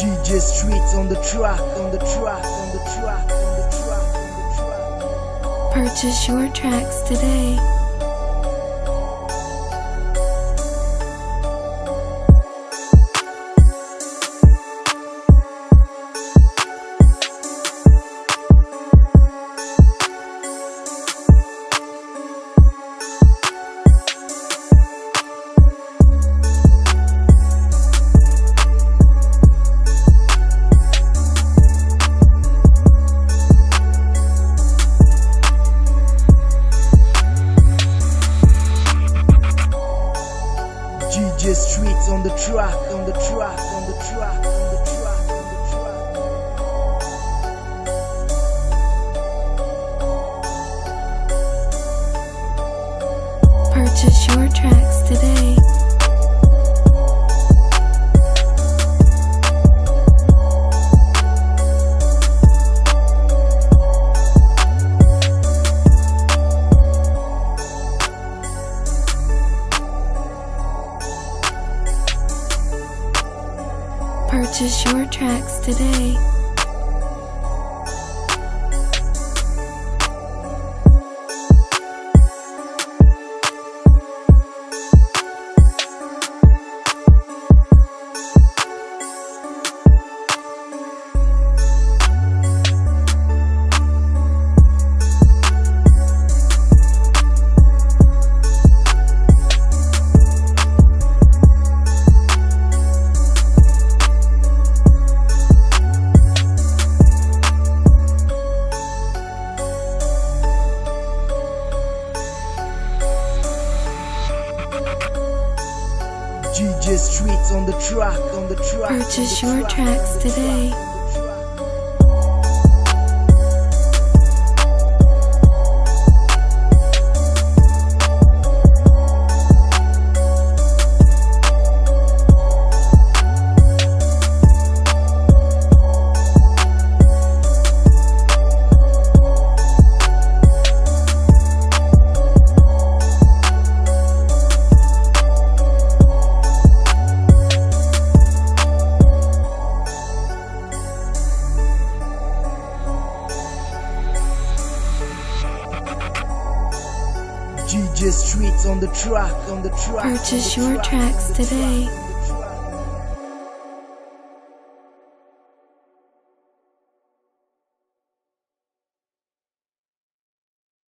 DJ Streets on the track, on the track, on the track, on the track, on the track. Purchase your tracks today. DJ Streets on the track, on the track, on the track, on the track, on the track. Purchase your tracks today. Purchase your tracks today. DJ Streets on the track, on the track. Purchase your tracks today. DJ Streets on the track, on the track. Purchase your tracks today.